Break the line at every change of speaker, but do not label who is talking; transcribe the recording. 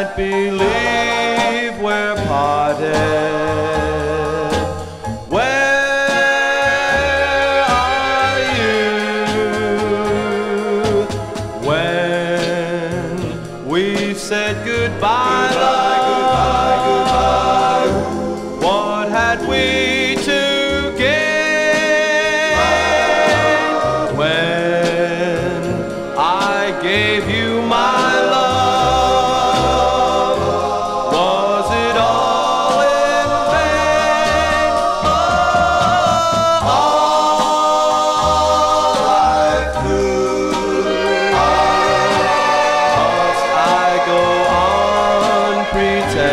can't believe we're parted. Where are you when we said goodbye, love? What had we to gain when I gave you my love? Was it all in vain? All life through, must I go on pretending